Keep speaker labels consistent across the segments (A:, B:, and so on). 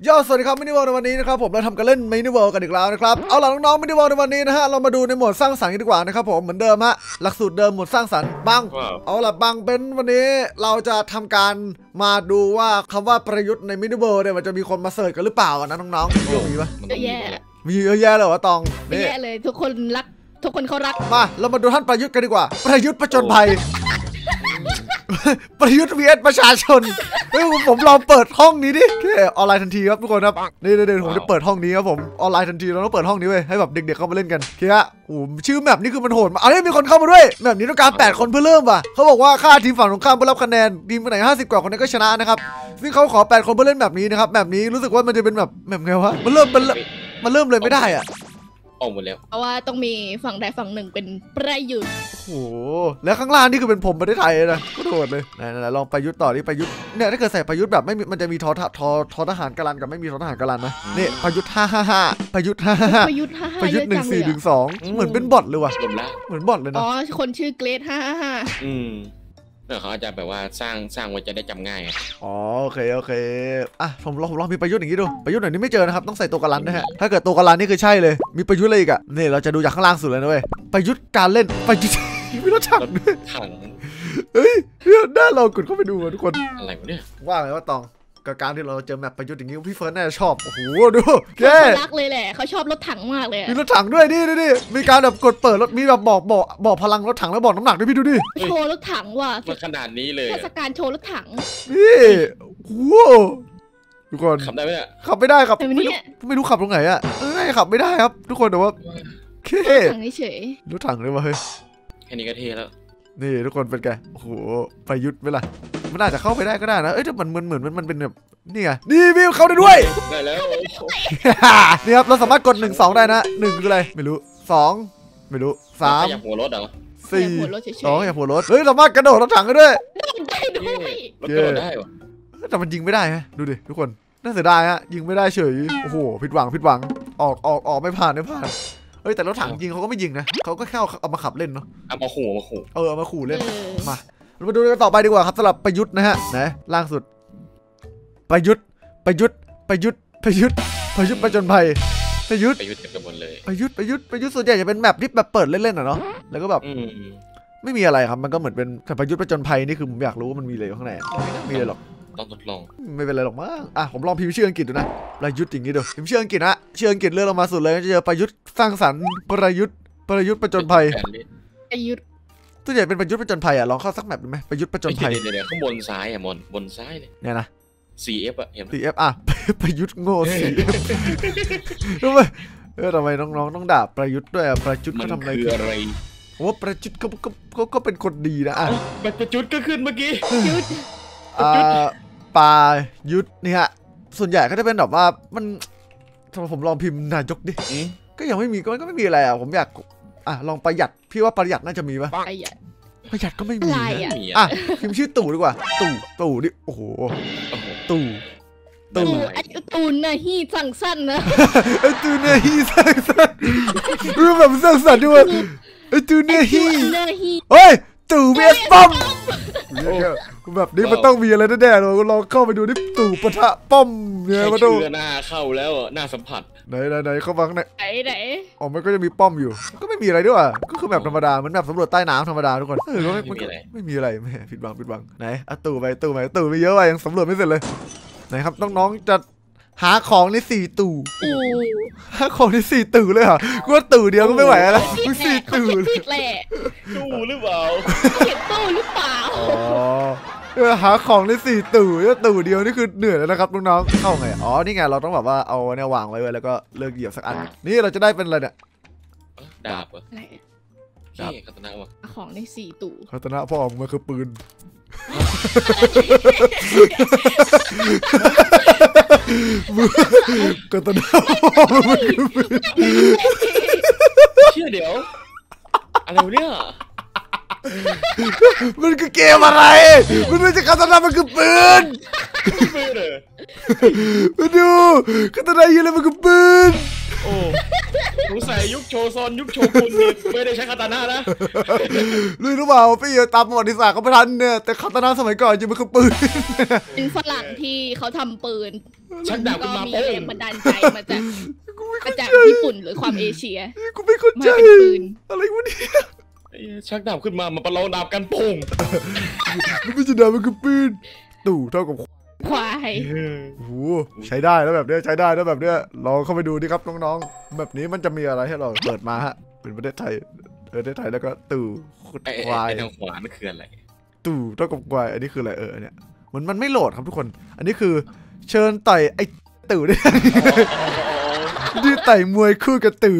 A: สวัสดีครับมินิเวิลด์ในวันนี้นะครับผมเราทำการเล่นมินิเวิลด์กันอีกแล้วนะครับเอาล่ะน้องๆมินิเวิลด์ในวันนี้นะฮะเรามาดูในโหมดสร้างสรรค์กันดีกว่านะครับผมเหมือนเดิมฮะหลักสูตรเดิมโหมดสร้างสรรค์บังเอาล่ะบังเป็นวันนี้เราจะทำการมาดูว่าคำว่าประยุทธ์ในมินิเวิลด์เนี่ยมันจะมีคนมาเสิร์ชกันหรือเปล่านะน้องๆมีปะมีเยอะแยะเลยเหรอตอง
B: เยอะแยะเลยทุกคนรักทุกคนเขารัก
A: มาเรามาดูท่านประยุทธ์กันดีกว่าประยุทธ์ผจญภัยประยุทธ์ vs ประชาชนผมลองเปิดห้องนี้ดิแค่ออนไลน์ทันทีครับทุกคนครับนี่ผมจะเปิดห้องนี้ครับผมออนไลน์ทันทีเราต้องเปิดห้องนี้ไว้ให้แบบเด็กๆเข้ามาเล่นกันแค่ชื่อแมปนี่คือมันโหดมามีคนเข้ามาด้วยแมปนี้ต้องการ8คนเพื่อเริ่มว่ะเขาบอกว่าค่าทีมฝั่งตรงข้ามเพื่อรับคะแนนทีมไหน50 กว่าคนนั้นก็ชนะนะครับซึ่งเขาขอ8คนเพื่อเล่นแบบนี้นะครับแบบนี้รู้สึกว่ามันจะเป็นแบบไงวะมันเริ่มเลยไม่ได้อะ
C: ออกหมดแล้ว
B: เพราะว่าต้องมีฝั่งใดฝั่งหนึ่งเป็นประยุทธ์
A: โอ้แล้วข้างล่างนี่คือเป็นผมประเทศไทยนะก็โดดเลยไหนลองประยุทธ์ต่อที่ประยุทธ์เนี่ยถ้าเกิดใส่ประยุทธ์แบบไม่มีมันจะมีทอทหารกรันกับไม่มีทอทหารกรันนะนี่ประยุทธ์555ประยุทธ์555
B: ประยุทธ์
A: 1412เหมือนเป็นบอทเลยว่ะเหมือนบอทเลยนะ
B: อ๋อคนชื่อเกรด
C: เขาอาจจะแบบว่าสร้างไว้จะได้จำง่าย
A: อ๋อโอเคอ่ะผมลองมีประยุทธ์อย่างนี้ดูประยุทธ์หน่อยนี้ไม่เจอนะครับต้องใส่ตัวกรันนะฮะถ้าเกิดตัวกรันนี่คือใช่เลยมีประยุทธ์อะไรอีกอ่ะนี่เราจะดูจากข้างล่างสุดเลยนะเว้ยประยุทธ์การเล่นประยุทธ์มีรถถังด้วยเฮ้ยน่าเรากดเข้าไปดูทุกคน
C: อะไรวะเนี่ย
A: ว่าไงว่าตองกับการที่เราเจอแมปประยุทธ์อย่างนี้พี่เฟิร์สน่าจะชอบโอ้โหดู
B: แกรักเลยแหละเขาชอบรถถังมากเลย
A: มีรถถังด้วยนี่มีการแบบกดเปิดรถมีแบบบอกพลังรถถังแล้วบอกน้ำหนักด้วยพี่ดูดิ
B: โชว์รถถังว่ะ
C: ขนาดนี้เลย
B: เทศกาลโชว์รถถัง
A: นี่ว้าวทุกคน
C: ขับได้ไหมเนี่ย
A: ขับไม่ได้ครับไม่รู้ขับตรงไหนอ่ะขับไม่ได้ครับทุกคนแต่ว่า
B: รถถังเฉย
A: รถถังเลยว่ะเฮ้ย
C: แค่นี้ก็เท่แล้ว
A: นี่ทุกคนเป็นไงโอ้โหประยุทธ์ไหมล่ะมันอาจจะเข้าไปได้ก็ได้นะแต่มันเหมือนมันเป็นแบบนี่ไงนี่วิวเข้าได้ด้วย
C: ได้แล้ว
A: นี่ครับเราสามารถกด1 2ได้นะ1คืออะไรไม่รู้2ไม่รู้3
C: อยากหัวรถเหรอ
A: 4 2อยากหัวรถเฮ้ยสามารถกระโดดรถถังได้ด้วย
B: ได้ด้วย
C: รถกระโดดได้วะ
A: แต่มันยิงไม่ได้ฮะดูดิทุกคนน่าเสียดายฮะยิงไม่ได้เฉยโอ้โหผิดหวังออกไม่ผ่านแต่รถถังยิงเขาก็ไม่ยิงนะเขาก็แค่เอามาขับเล่นเนาะ
C: เอามาขู่
A: เอามาขู่เล่นมาเรามาดูกันต่อไปดีกว่าครับสำหรับประยุทธ์นะฮะนะล่างสุดประยุทธ์ประจนภัยประยุทธ์
C: กันหมดเลย
A: ประยุทธ์ส่วนใหญ่จะเป็นแมปที่แบบเปิดเล่นๆอ่ะเนาะแล้วก็แบบไม่มีอะไรครับมันก็เหมือนเป็นประยุทธ์ประจนภัยนี่คือผมอยากรู้ว่ามันมีอะไรอยู่ข้างในไม่มีอะไรหรอก
C: ต้องทดลอง
A: ไม่เป็นไรหรอกมั้งผมลองพิมพ์ชื่ออังกฤษดูนะประยุทธ์อย่างนี้ดูพิมพ์ชื่ออังกฤษนะชื่ออังกฤษเลื่อนลงมาสุดเลยจะเจอประยุทธ์สร้างสรรค์ประยุทธ์ประจนภัย
B: ประยุทธ์
A: ตัวใหญ่เป็นประยุทธ์ประจนภัยลองเข้าสักแมปดูไหมประยุทธ์ประจนภัย
C: เดี๋ยวข้างบนซ้ายบนซ้ายเลย
A: เนี่ยนะ
C: CF เห็น
A: CF ประยุทธ์โง่ CF ทำไมน้องต้องด่าประยุทธ์ด้วยประยุทธ์เขาทำอะไรว่าประยุทธ์เขาเป็นคนดีนะ
C: ประยุทธ์ก็ขึ้นเมื่อกี้
A: ปายุทธ์เนี่ยส่วนใหญ่ก็จะเป็นแบบว่ามันผมลองพิมพ์นายกดิก็ยังไม่มีก็ไม่มีอะไรผมอยากลองประหยัดพี่ว่าประหยัดน่าจะมีป่ะประหยัดก็ไม่มีพิมพ์ชื่อตู่ดีกว่าตู่ดิโอ้โหตู่
B: นะฮีสั่งสั้นนะ
A: ตู่นะฮีสั่งสั้นรู้แบบสั่งสั้นด้วยตู่นะฮีเฮ้ยตู่เวสป้อมแบบนี้มันต้องมีอะไรแน่ๆเราลองเข้าไปดูนี่ตู่ปะทะป้อมเนี่ยมาดู
C: หน้าเข้าแล้วหน้าสัมผัส
A: ไหนเข้ามาข้างใน
B: ไหน
A: มันก็จะมีป้อมอยู่ก็ไม่มีอะไรด้วยก็คือแบบธรรมดาเหมือนแบบสำรวจใต้น้ำธรรมดาทุกคนก็ไม่มีอะไรแม่ผิดหวังไหนตู่ไปไม่เยอะไปยังสำรวจไม่เสร็จเลยไหนครับน้องๆจะหาของใน4 ตู่หาของใน4 ตู่เลยเหรอกูว่าตู่เดียวก็ไม่ไหวแล้ว4 ตู่
B: แหละ
C: ตู่หรือเปล่า
B: เห็นตู่หรือเปล่า
A: หาของใน4 ตู่เดียวนี่คือเหนื่อยแล้วนะครับน้องๆเข้าไงนี่ไงเราต้องแบบว่าเอาเนี่ยวางไว้แล้วก็เลิกเหยียบสักอันนี่เราจะได้เป็นอะไรเนี่ย
C: ดาบเหรอดาบคาตนะวะ
B: ของใน4 ตู่
A: คาตนะพ่อมันคือปืนก็ตอนนั้น
C: เชื่อเดี๋ยวอะไรเนี่ย
A: มันคือเกมอะไรมันไม่ใช่คาตานะมันคือปืนมาดูคาตานะยี่อะไรมันคือปืน
C: โอ้สงสัยยุคโชซอนยุคโชกุนนี่ไม่ได้ใช้คาตานะนะ
A: รู้เปล่าพี่ตามประวัติศาสตร์เขาไม่ทันเนี่ยแต่คาตานะสมัยก่อนจริงมันคือปืน
B: เป็นฝรั่งที่เขาทำปืน
C: ชักดาบ
B: ก็
C: ขึ้นมา
B: มี
C: โป้
B: แรง งบันดาลใจมาจากญี่ปุ่นหรือความเอเชีย
A: กูไม่เข้าใจ
B: มาเป็นปืน
A: อะไรวะเนี่ย
C: ชักดาบขึ้นมาประลองดาบกันโป่ง
A: มันไม่ใช่ดาบมันคือปืนตู่เท่ากับ
B: ควาย
A: โอ้โหใช้ได้แล้วแบบเนี้ยใช้ได้แล้วแบบเนี้ยลองเข้าไปดูดิครับน้องๆแบบนี้มันจะมีอะไรให้เราเปิดมาฮะเป็นประเทศไทยแล้วก็ตู่
C: ไอ้
A: ควาย
C: ทางขวานั่นคืออะไร
A: ตู่เท่ากับควายอันนี้คืออะไรเนี่ยมันไม่โหลดครับทุกคนอันนี้คือเชิญต่อยไอ้ตู่ได้ที่ต่อยมวยคู่กับตู่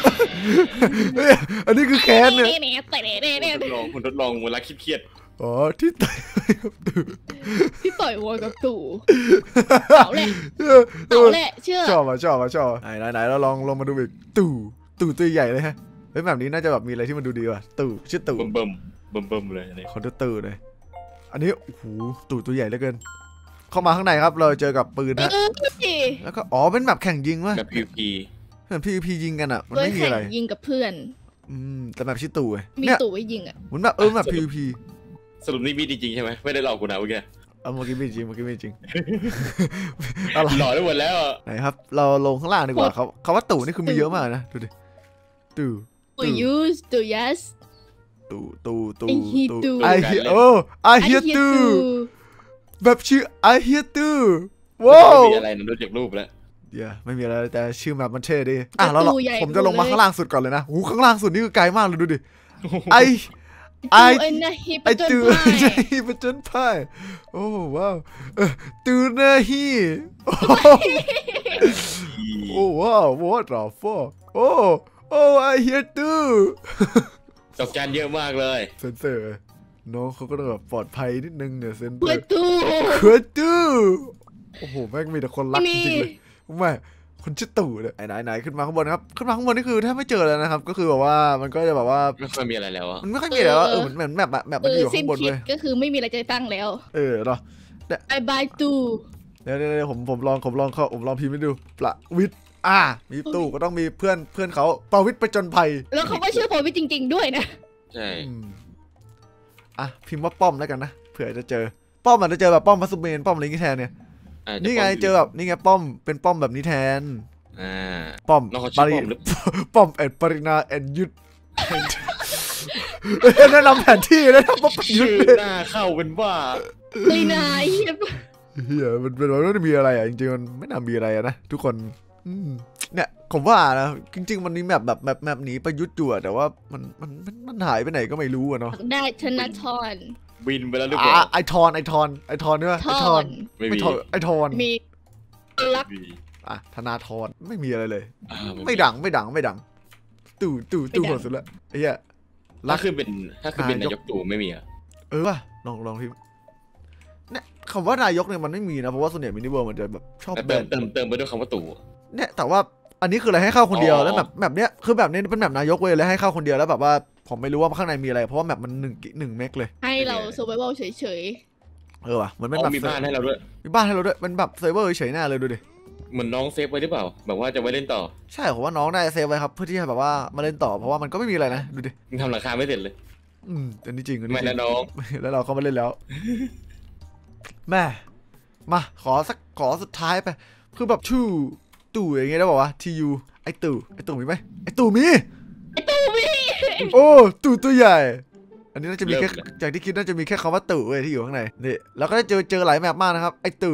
A: อันนี้คือแค้นเนี่ย
C: คนทดลองเวลาเครียด
A: อ๋อที่ต่อยกับตู่
B: ที่ต่อยวัวกับตู่เอาแหละเอาแหละเชื่อ
A: ชอบไหนเราลองมาดูอีกตู่ตัวใหญ่เลยฮะเฮ้ยแบบนี้น่าจะแบบมีอะไรที่มันดูดีว่ะตู่ชื่อตู่
C: เบิ่มเลยอันนี้
A: คอนเทนเตอร์เลยอันนี้โอ้โหตู่ตัวใหญ่เหลือเกินเข้ามาข้างในครับเราเจอกับปืนฮะแล้วก็อ๋อเป็นแบบแข่งยิงวะ
C: แบบ PVP
A: เหมือน PVP ยิงกันอ่ะมัน
B: เคย
A: ไม่มี
B: แข่
A: อะไร
B: งยิงกับเพื่อน
A: แต่แบบชื่อตู่ไง
B: มี
A: เนี่ย
B: ตู่ไว้ยิงอ่ะ
A: เหมือนแบบแบบ PVP
C: สรุปนี่มีจริงๆใช่ไหมไม่ได้หลอกกูนะเมื่อกี้
A: เมื่อกี้ไม่จริงอะไร
C: หลอกได้หมดแล้ว
A: ไหนครับเราลงข้างล่างดีกว่าเขาว่าตู่นี่คือมีเยอะมากนะดูดิตู่
B: ตู่ยูสตู่ยัส
A: ตู่
B: I hear ตู่
A: I hear ตู่แบบชื่อ I hear ตู่ว้าว
C: มีอะไรนะดูจากรูปแล้ว
A: เดี๋ยวไม่มีอะไรแต่ชื่อแบบมันเท่ดีแล้วผมจะลงมาข้างล่างสุดก่อนเลยนะโอ้ข้างล่างสุดนี่คือไกลมากเลยดูดิไอ
B: ตู่
A: ฮีปจนพายโอ้ว้าวตูนาฮีโอ้ว้าว what the fuck โอ้ I hear ตู่
C: ตกจานเยอะมากเลย
A: เซนเซอร์น้องเขาก็ต้องแบบปลอดภัยนิดนึงเนี่ยเซนเซอ
B: เปิด
A: ร์
B: ตู่
A: เขื่อนตู่โอ้โหแม่งมีแต่คนรักจริงๆเลยไม่คนชื่อตู่เนี่ยไหนขึ้นมาข้างบนครับขึ้นมาข้างบนนี่คือแทบไม่เจอแล้วนะครับก็คือแบบว่ามันก็จะแบบว่า
C: ไม่ค่อยมีอะไรแล้วอ่ะ
A: มันไม่ค่อยมีแล้วเหมือนแมปมันอยู่
B: สิ้น
A: ข้างบน
B: คิ
A: เล
B: ด
A: ย
B: ก็คือไม่มีอะไรจะตั้งแล้ว
A: เนาะ
B: บายบายตู่
A: เดี๋ยวผมลองพิมพ์ให้ดูประวิทย์มีตู่ก็ต้องมีเพื่อนเขาประวิทย์ประจนภัย
B: แล้วเขาก็ชื่อผมจริงๆด้วยนะ
C: ใช่
A: พิมพ์ว่าป้อมแล้วกันนะเผื่อจะเจอป้อมอาจจะเจอแบบป้อมมัสเมนป้อมอะไรอย่างงี้แทนเนี่ยนี่ไงเจอแบบนี่ไงป้อมเป็นป้อมแบบนี้แทนป้อม
C: น้องเขาชื่อป้อมหรือ
A: ป้อมแอนปรินาแอนยุทธแนะนำแผนที่แนะนำว่าประยุท
C: ชื่
A: ธ์
C: อหน้าเข้าเป็นว่า
B: ลีนาเฮีย
A: เฮียมันเป็นว่าไม่มีอะไรจริงๆมันไม่น่ามีอะไรนะทุกคนเนี่ยผมว่านะจริงๆมันมีแบบหนีประยุทธ์อยู่แต่ว่ามันหายไปไหนก็ไม่รู้อะเนาะ
B: ได้ธนาธร
C: บินไปแล้วหรือเปล่า
A: ไอทอนเนี่ยไอทอน
C: ไม่
A: ไม่
C: มี
A: ทอนไอทอน
B: มีลัก
A: ธนาธรไม่มีอะไรเลยไม่ดังตู่หมดสุดละไอ้เหี้ย
C: ถ้าคือเป็นนายกตู่ไม่มีอ่ะ
A: ป่ะลองพิมพ์เนี่ยคำว่านายกเนี่ยมันไม่มีนะเพราะว่าส่วนใหญ่มินิเวิร์มันจะแบบชอบแบน
C: เติมไปด้วยคำว่าตู่
A: เนี่ยแต่ว่าอันนี้คืออะไรให้เข้าคนเดียวแล้วแบบเนี้ยคือแบบนี้เป็นแบบนายกเว้ยแล้วให้เข้าคนเดียวแล้วแบบว่าผมไม่รู้ว่าข้างในมีอะไรเพราะว่าแบบมัน1 เมกเลย
B: ให้เรา survival เฉย
A: ว่ะเหมือนเป็นแบบ
C: มีบ้านให้เราด้วย
A: มีบ้านให้เราด้วยมันแบบเซิร์ฟเวอร์เฉยๆหน้าเลยดูดิ
C: เหมือนน้องเซฟไว้หรือเปล่าแบบว่าจะไว้เล่นต่อ
A: ใช่ผมว่าน้องได้เซฟไว้ครับเพื่อที่จะแบบว่ามาเล่นต่อเพราะว่ามันก็ไม่มีอะไรนะดูดิ
C: ยังทำราคาไม่เสร็จเลย
A: อันนี้จริงอันนี้
C: ไม่
A: จริ
C: แล้ว
A: ง
C: น้อง
A: แล้วเราก็มาเล่นแล้ว แม่มาขอสุดท้ายไปคือแบบตู่อย่างเงี้ยได้บอกว่าทียูไอตู่มีไหมไอตู่มี โอ้ตู่ตัวใหญ่อันนี้น่าจะมีแค่จากที่คิดน่าจะมีแค่คำว่าตู่เว้ยที่อยู่ข้างในนี่แล้วก็ได้เจอหลายแมปมากนะครับไอตู่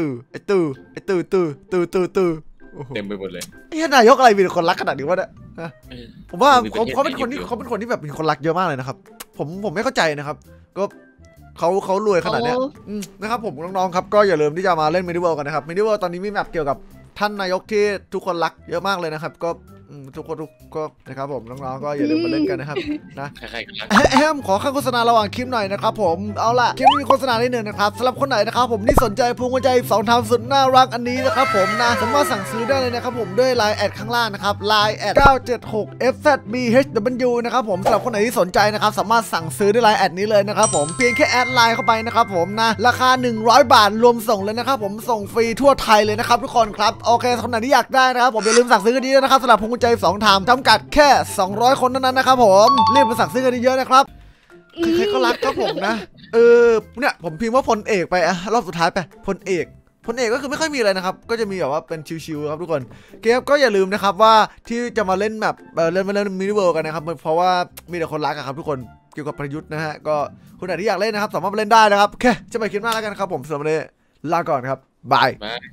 C: เต็มไปหมดเลย
A: ไอ้นายกอะไรมีคนรักขนาดนี้วะเนี่ยผมว่าเขาเป็นคนที่แบบมีคนรักเยอะมากเลยนะครับผมไม่เข้าใจนะครับก็เขารวยขนาดเนี้ยนะครับผมน้องๆครับก็อย่าลืมที่จะมาเล่นมินิเวิลด์กันนะครับมินิเวิลด์ตอนนี้มีแมปเกี่ยวกับท่านนายกที่ทุกคนรักเยอะมากเลยนะครับก็ทุกคนก็นะครับผมน้องๆก็อย่าลืมมาเล่นกันนะครับนะ
C: ใครๆกันละ
A: ขอข้างโฆษณาระหว่างคลิปหน่อยนะครับผมเอาล่ะคลิปนี้มีโฆษณานิดหนึ่งนะครับสำหรับคนไหนนะครับผมที่สนใจพวงกุญแจ2ทางสุดน่ารักอันนี้นะครับผมนะสามารถสั่งซื้อได้เลยนะครับผมด้วย Line แอดข้างล่างนะครับ Line แอด976FZBHW นะครับผมสำหรับคนไหนที่สนใจนะครับสามารถสั่งซื้อด้วย Line แอดนี้เลยนะครับผมเพียงแค่แอดไลน์เข้าไปนะครับผมนะราคา100 บาทรวมส่งเลยนะครับผมส่งฟรีทั่วไทยเลยนะครับทุกคนครับโอเคคนไหนที่อยากได้นะครับผมอย่าลืมสั่งซื้อกันดีนะครับสำหรับพวงกุญแจ2ทางจำกัดแค่200 คนเท่านั้นนะครับผมรีบมาสั่งซื้อกันเยอะนะครับใครๆก็รักครับผมนะเนี่ยผมพิมพ์ว่าพลเอกไปอะรอบสุดท้ายไปพลเอกก็คือไม่ค่อยมีอะไรนะครับก็จะมีแบบว่าเป็นชิวๆครับทุกคนเกมก็อย่าลืมนะครับว่าที่จะมาเล่นแบบเล่นมินิเวิลด์กันนะครับเพราะว่ามีแต่คนรักครับทุกคนเกี่ยวกับประยุทธ์นะฮะก็คนไหนที่อยากเล่นนะครับสามารถมาเล่นได้นะครับโอเคจะไปคลิปหน้าแล้วกันครับผมสำหรับวันนี้ลาก่อนครับบาย